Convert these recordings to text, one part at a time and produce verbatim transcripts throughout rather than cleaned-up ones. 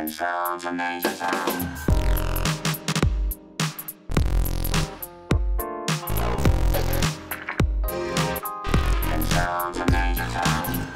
Control to Major Tom. Control to Major Tom.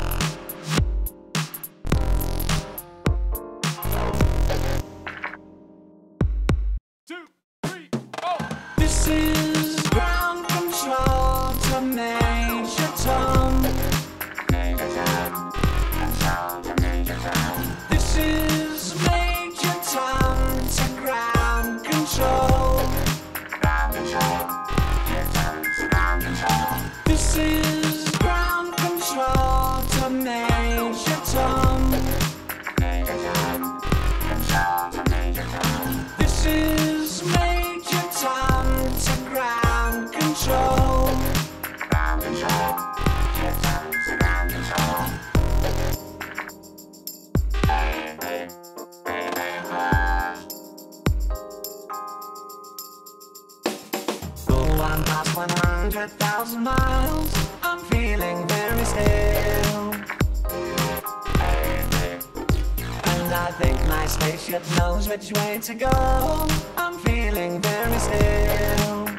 Two, three, four. This is ground control to Major Tom. Major Tom. Control to Major Tom. This is Major Tom to ground control. Ground control. Major Tom to ground control. This is ground control to Major Tom. Major Tom. Control to Major Tom. This is Major Tom to ground control. Ground control. Major Tom to ground control. Baby, baby, love. Go on past one hundred thousand miles. I'm feeling very still. Baby, And I think my spaceship knows which way to go. I'm feeling very still.